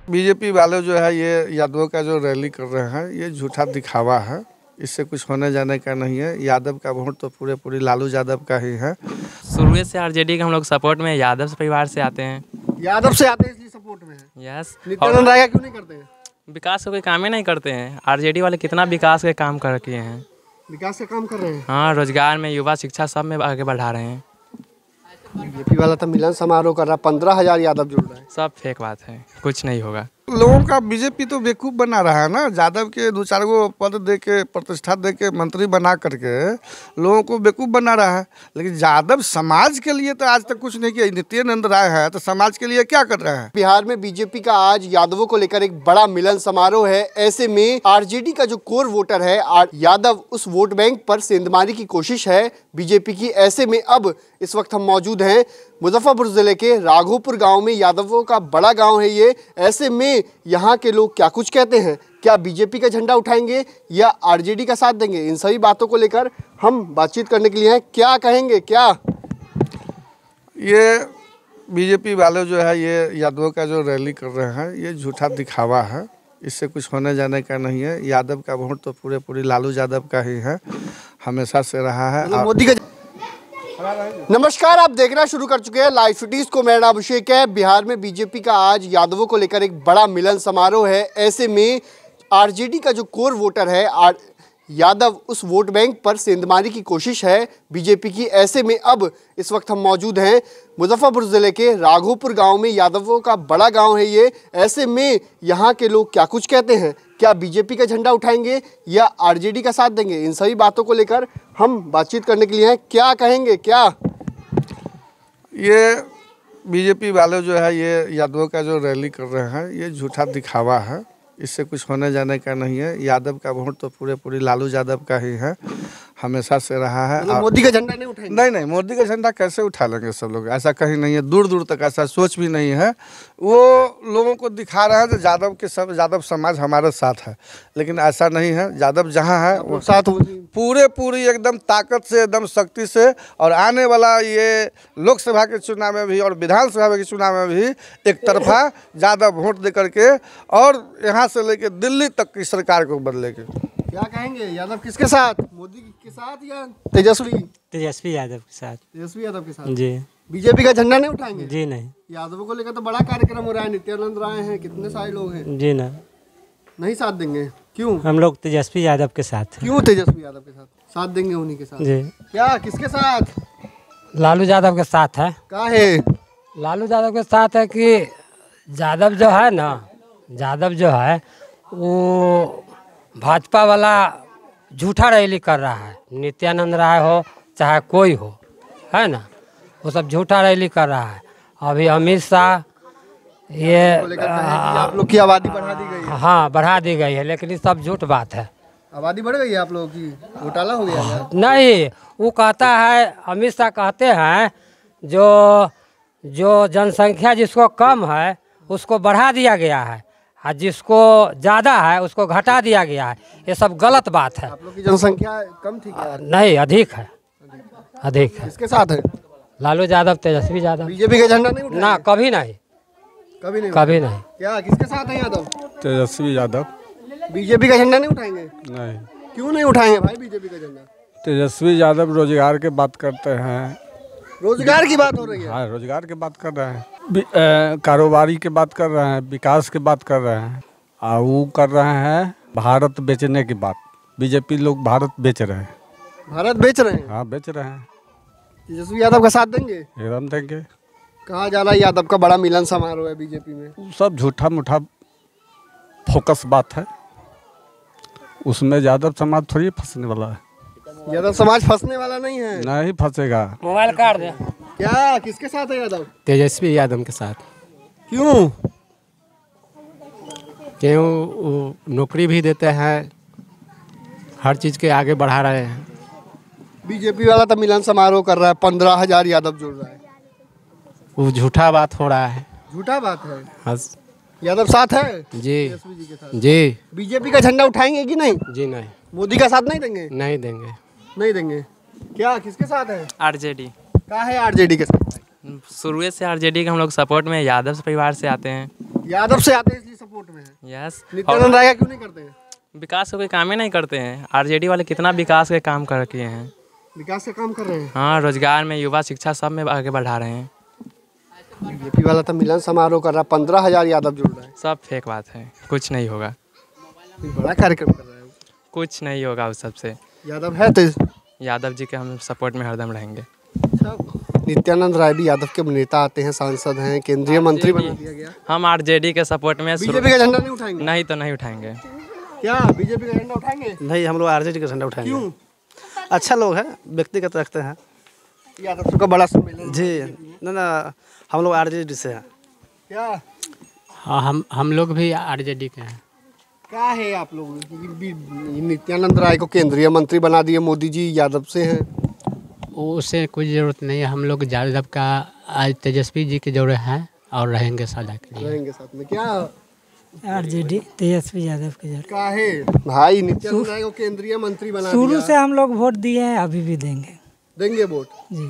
BJP वाले जो है ये यादवों का जो रैली कर रहे हैं ये झूठा दिखावा है। इससे कुछ होने जाने का नहीं है। यादव का वोट तो पूरी लालू यादव का ही है। शुरू से आरजेडी के हम लोग सपोर्ट में यादव परिवार से आते हैं। यादव से आते हैं इसलिए सपोर्ट में है। यस। नित्यानंद राय क्यों नहीं करते हैं? विकास का कोई काम ही नहीं करते हैं। आरजेडी वाले कितना विकास के काम कर किए हैं। विकास का काम कर रहे हैं। हाँ, रोजगार में, युवा शिक्षा सब में आगे बढ़ा रहे हैं। बीजेपी वाला तो मिलन समारोह कर रहा है, 15,000 यादव जुड़ रहा है। सब फेक बात है, कुछ नहीं होगा। लोगों का बीजेपी तो बेवकूफ़ बना रहा है ना। यादव के 2-4 गो पद दे के, प्रतिष्ठा दे के, मंत्री बना करके लोगों को बेवकूफ़ बना रहा है। लेकिन यादव समाज के लिए तो आज तक कुछ नहीं किया। नित्यानंद राय है तो समाज के लिए क्या कर रहे हैं? बिहार में बीजेपी का आज यादवों को लेकर एक बड़ा मिलन समारोह है। ऐसे में आरजेडी का जो कोर वोटर है यादव, उस वोट बैंक पर सेंधमारी की कोशिश है बीजेपी की। ऐसे में अब इस वक्त हम मौजूद हैं मुजफ्फरपुर जिले के राघोपुर गांव में। यादवों का बड़ा गांव है ये। ऐसे में यहाँ के लोग क्या कुछ कहते हैं, क्या बीजेपी का झंडा उठाएंगे या आरजेडी का साथ देंगे, इन सभी बातों को लेकर हम बातचीत करने के लिए हैं। क्या कहेंगे, क्या ये बीजेपी वाले जो है ये यादवों का जो रैली कर रहे हैं ये झूठा दिखावा है। इससे कुछ होने जाने का नहीं है। यादव का वोट तो पूरी लालू यादव का ही है, हमेशा से रहा है। मोदी का नमस्कार, आप देखना शुरू कर चुके हैं लाइव सिटीज को। मेरा नाम अभिषेक है। बिहार में बीजेपी का आज यादवों को लेकर एक बड़ा मिलन समारोह है। ऐसे में आरजेडी का जो कोर वोटर है यादव, उस वोट बैंक पर सेंधमारी की कोशिश है बीजेपी की। ऐसे में अब इस वक्त हम मौजूद हैं मुजफ्फरपुर जिले के राघोपुर गांव में। यादवों का बड़ा गांव है ये। ऐसे में यहाँ के लोग क्या कुछ कहते हैं, क्या बीजेपी का झंडा उठाएंगे या आरजेडी का साथ देंगे, इन सभी बातों को लेकर हम बातचीत करने के लिए हैं। क्या कहेंगे, क्या ये बीजेपी वाले जो है ये यादवों का जो रैली कर रहे हैं ये झूठा दिखावा है। इससे कुछ होने जाने का नहीं है। यादव का वोट तो पूरी लालू यादव का ही है, हमेशा से रहा है। मोदी का झंडा नहीं उठाएंगे? नहीं, मोदी का झंडा कैसे उठा लेंगे सब लोग, ऐसा कहीं नहीं है। दूर दूर तक ऐसा सोच भी नहीं है। वो लोगों को दिखा रहे हैं कि यादव समाज हमारे साथ है, लेकिन ऐसा नहीं है। यादव जहाँ है वो साथ पूरी एकदम ताकत से, एकदम शक्ति से। और आने वाला ये लोकसभा के चुनाव में भी और विधानसभा के चुनाव में भी एक तरफा यादव वोट दे करके और यहाँ से लेके दिल्ली तक की सरकार को बदलेंगे। क्या कहेंगे, यादव किसके साथ, मोदी के साथ या तेजस्वी यादव के साथ? तेजस्वी यादव के साथ। जी। बीजेपी का झंडा नहीं उठाएंगे? जी नहीं। यादवों को लेकर तो बड़ा कार्यक्रम हो रहा है। नित्यानंद राय हैं, कितने सारे लोग हैं। जी ना, नहीं साथ देंगे? क्यों? हम लोग तेजस्वी यादव के साथ। क्यों तेजस्वी यादव के साथ देंगे? उन्हीं के साथ। जी। क्या, किसके साथ? लालू यादव के साथ है। क्या है? लालू यादव के साथ है कि यादव जो है ना, यादव जो है वो भाजपा वाला झूठा रैली कर रहा है। नित्यानंद राय हो चाहे कोई हो, है ना, वो सब झूठा रैली कर रहा है। अभी अमित शाह ये आप लोग की आबादी बढ़ा दी गई है। हाँ, बढ़ा दी गई है, लेकिन ये सब झूठ बात है। आबादी बढ़ गई है आप लोगों की, घोटाला हो गया है? नहीं, वो कहता है, अमित शाह कहते हैं जो जनसंख्या जिसको कम है उसको बढ़ा दिया गया है और जिसको ज़्यादा है उसको घटा दिया गया है। ये सब गलत बात है। आप लोग की जनसंख्या कम थी क्या? नहीं, अधिक है, अधिक है। किसके साथ है? लालू यादव, तेजस्वी यादव। बीजेपी का झंडा नहीं उठाएंगे? ना, कभी नहीं, कभी नहीं। क्या, किसके साथ है यादव? तेजस्वी यादव। बीजेपी का झंडा नहीं उठाएंगे? नहीं। क्यों नहीं उठाएंगे भाई बीजेपी का झंडा? तेजस्वी यादव रोजगार की बात करते हैं। रोजगार की बात हो रही है? हाँ, रोजगार की बात कर रहे हैं, कारोबारी की बात कर रहे हैं, विकास की बात कर रहे हैं। और वो कर रहे हैं भारत बेचने की बात। बीजेपी लोग भारत बेच रहे हैं। भारत बेच रहे हैं? हाँ, बेच रहे हैं। तेजस्वी यादव का साथ देंगे? एकदम देंगे। कहा जा रहा है यादव का बड़ा मिलन समारोह है बीजेपी में। सब झूठा मूठा फोकस बात है, उसमें यादव समाज थोड़ी फंसने वाला है। यादव समाज फंसने वाला नहीं है। नहीं फंसेगा। मोबाइल काट दे। क्या, किसके साथ है यादव? तेजस्वी यादव के साथ। क्यों? क्यों, वो नौकरी भी देते हैं, हर चीज़ के आगे बढ़ा रहे हैं। बीजेपी वाला तो मिलन समारोह कर रहा है, 15,000 यादव जुड़ रहा है। वो झूठा बात हो रहा है। झूठा बात है? हाँ यादव साथ है जी। तेजस्वी जी के साथ। जी। बीजेपी का झंडा उठाएंगे कि नहीं? जी नहीं। मोदी का साथ नहीं देंगे? नहीं देंगे। नहीं देंगे। क्या, किसके साथ है? आरजेडी। क्या है आरजेडी के साथ? शुरू से आरजेडी के हम लोग सपोर्ट में यादव परिवार से आते हैं। यादव से आते हैं इसलिए सपोर्ट में है। यस। नित्यानंद राय का क्यों नहीं करते हैं? विकास का कोई काम ही नहीं करते हैं। आरजेडी वाले कितना विकास के काम कर किए हैं। विकास का काम कर रहे हैं। हाँ, रोजगार में, युवा शिक्षा सब में आगे बढ़ा रहे हैं। बीजेपी वाला तो मिलन समारोह कर रहा, 15,000 यादव जुड़ रहा है। सब फेक बात है, कुछ नहीं होगा। बड़ा कार्यक्रम कर रहा है। कुछ नहीं होगा उस सबसे। यादव है तो यादव जी के हम सपोर्ट में हरदम रहेंगे। नित्यानंद राय भी यादव के नेता आते हैं, सांसद हैं, केंद्रीय मंत्री बना दिया गया। हम आरजेडी के सपोर्ट में। बीजेपी का झंडा नहीं उठाएंगे? नहीं तो नहीं उठाएंगे। क्या बीजेपी का झंडा उठाएंगे? नहीं, हम लोग आरजेडी का झंडा उठाएंगे। क्यों? अच्छा लोग हैं, व्यक्तिगत रखते हैं। यादव का बड़ा सम्मेलन जी ना, हम लोग आरजेडी से हैं। क्या? हाँ, हम लोग भी आरजेडी के हैं। क्या है आप लोग? नित्यानंद राय को केंद्रीय मंत्री बना दिए मोदी जी, यादव से हैं। उससे कोई ज़रूरत नहीं है। हम लोग यादव का आज तेजस्वी जी के जोड़े हैं और रहेंगे सदा के लिए। रहेंगे साथ में। क्या? आरजेडी तेजस्वी यादव के जरिए। क्या है भाई? नित्यानंद राय को केंद्रीय मंत्री बना शुरू दिया। से हम लोग वोट दिए हैं, अभी भी देंगे। देंगे वोट जी।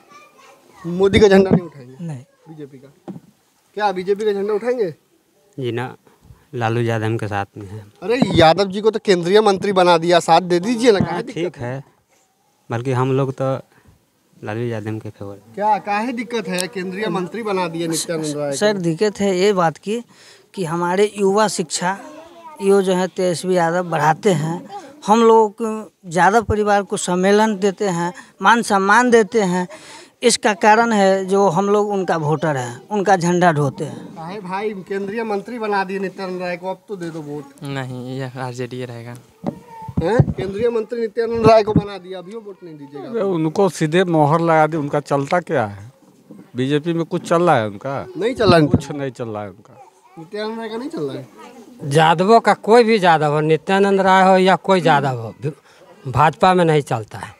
मोदी का झंडा नहीं उठाएंगे? नहीं। बीजेपी का? क्या बीजेपी का झंडा उठाएंगे? जी ना, लालू यादव के साथ में है। अरे यादव जी को तो केंद्रीय मंत्री बना दिया, साथ दे दीजिए ना। काहे दिक्कत ठीक है, बल्कि हम लोग तो लालू यादव के फेवर। क्या काहे दिक्कत है? केंद्रीय मंत्री बना दिए नित्यानंद राय को। सर दिक्कत है ये बात की कि हमारे युवा शिक्षा ये जो है तेजस्वी यादव बढ़ाते हैं। हम लोगों को यादव परिवार को सम्मेलन देते हैं, मान सम्मान देते हैं। इसका कारण है जो हम लोग उनका वोटर हैं, उनका झंडा ढोते हैं। काहे भाई? केंद्रीय मंत्री बना दिए नित्यानंद राय को, अब तो दे दो वोट। नहीं, ये आरजेडी रहेगा। हैं? केंद्रीय मंत्री नित्यानंद राय को बना दिया, अभी वोट नहीं दीजिएगा? अरे उनको सीधे मोहर लगा दी। उनका चलता क्या है? बीजेपी में कुछ चल रहा है उनका? नहीं चल रहा है। कुछ नहीं चल रहा है उनका। नित्यानंद राय का नहीं चल रहा है। यादवों का कोई भी यादव हो, नित्यानंद राय हो या कोई यादव हो, भाजपा में नहीं चलता है।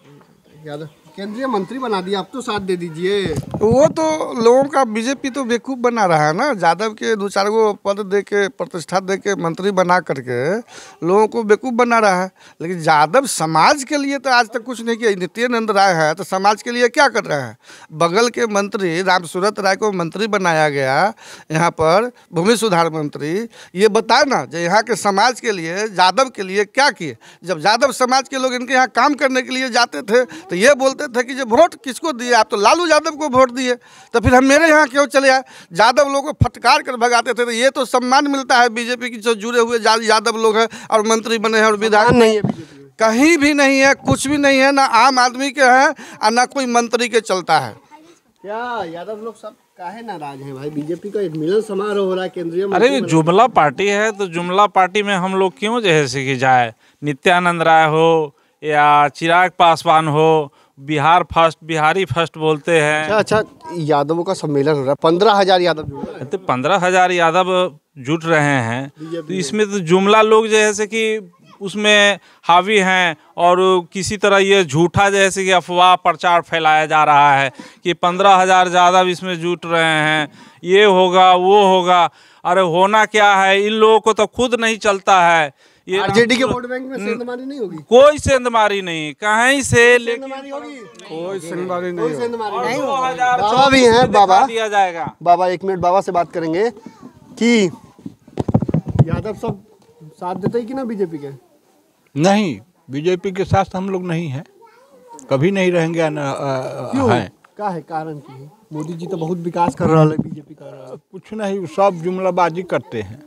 यादव केंद्रीय मंत्री बना दिया, अब तो साथ दे दीजिए। वो तो लोगों का बीजेपी तो बेवकूफ़ बना रहा है ना। यादव के 2-4 गो पद दे के, प्रतिष्ठा दे के, मंत्री बना करके लोगों को बेवकूफ़ बना रहा है। लेकिन यादव समाज के लिए तो आज तक कुछ नहीं किया। नित्यानंद राय है तो समाज के लिए क्या कर रहे हैं? बगल के मंत्री रामसूरत राय को मंत्री बनाया गया, यहाँ पर भूमि सुधार मंत्री। ये बताए ना जो यहाँ के समाज के लिए, यादव के लिए क्या किए। जब यादव समाज के लोग इनके यहाँ काम करने के लिए जाते थे तो ये बोलते थे कि जो वोट किसको दिए? आप तो लालू यादव को वोट दिए, तो फिर हम मेरे यहाँ क्यों चले आए? यादव लोगों को फटकार कर भगाते थे। तो ये तो सम्मान मिलता है बीजेपी की जो जुड़े हुए यादव लोग हैं और मंत्री बने हैं और विधायक नहीं है। कहीं भी नहीं है, कुछ भी नहीं है, ना आम आदमी के हैं और ना कोई मंत्री के चलता है। क्या यादव लोग सब काहे नाराज हैं भाई? बीजेपी का एक मिलन समारोह हो रहा है, केंद्रीय मंत्री। अरे जुमला पार्टी है तो जुमला पार्टी में हम लोग क्यों जैसे कि जाए? नित्यानंद राय हो या चिराग पासवान हो, बिहार फर्स्ट, बिहारी फर्स्ट बोलते हैं। अच्छा, यादवों का सम्मेलन हो रहा है, 15,000 यादव जुड़ रहे हैं। तो 15,000 यादव जुट रहे हैं, तो इसमें तो जुमला लोग जैसे कि उसमें हावी हैं और किसी तरह ये झूठा जैसे कि अफवाह प्रचार फैलाया जा रहा है कि 15,000 यादव इसमें जुट रहे हैं, ये होगा वो होगा। अरे होना क्या है? इन लोगों को तो खुद नहीं चलता है। ये आरजेडी के वोट बैंक में सेंधमारी नहीं होगी? कोई सेंधमारी नहीं, कहीं से लेकिन कोई सेंधमारी नहीं नहीं। बाबा बाबा भी हैं, बाबा दिया जाएगा। बाबा 1 मिनट बाबा से बात करेंगे कि यादव सब साथ देते ही कि ना बीजेपी के? नहीं, बीजेपी के साथ हम लोग नहीं हैं, कभी नहीं रहेंगे। हैं क्या है कारण की? मोदी जी तो बहुत विकास कर रहा है, बीजेपी कर रहा है कुछ नहीं, सब जुमलाबाजी करते हैं।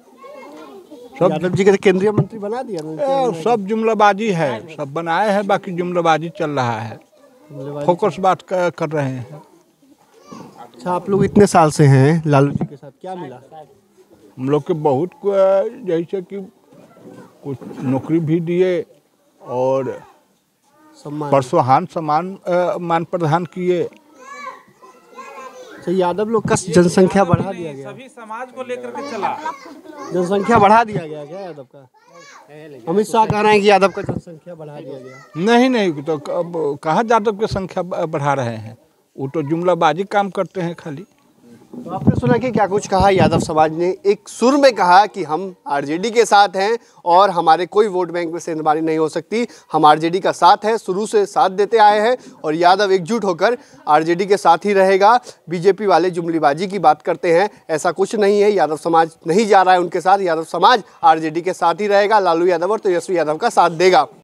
सब यादव जी के केंद्रीय मंत्री बना दिया ना। सब जुमलाबाजी है, सब बनाए हैं, बाकी जुमलाबाजी चल रहा है। फोकस बात कर रहे हैं। अच्छा, आप लोग इतने साल से हैं लालू जी के साथ, क्या मिला? हम लोग के बहुत जैसे कि कुछ नौकरी भी दिए और प्रोत्साहन सम्मान मान प्रदान किए। तो यादव लोग का जनसंख्या बढ़ा दिया गया, सभी समाज को लेकर के चला। जनसंख्या बढ़ा दिया गया क्या यादव का? अमित शाह कह रहे हैं कि यादव का जनसंख्या बढ़ा दिया गया। नहीं, तो कहाँ यादव की संख्या बढ़ा रहे हैं? वो तो जुमलाबाजी काम करते हैं खाली। तो आपने सुना कि क्या कुछ कहा यादव समाज ने। एक सुर में कहा कि हम आरजेडी के साथ हैं और हमारे कोई वोट बैंक में सेंधमारी नहीं हो सकती, हम आरजेडी का साथ है, शुरू से साथ देते आए हैं और यादव एकजुट होकर आरजेडी के साथ ही रहेगा। बीजेपी वाले जुमलीबाजी की बात करते हैं, ऐसा कुछ नहीं है। यादव समाज नहीं जा रहा है उनके साथ, यादव समाज आरजेडी के साथ ही रहेगा, लालू यादव और तेजस्वी यादव का साथ देगा।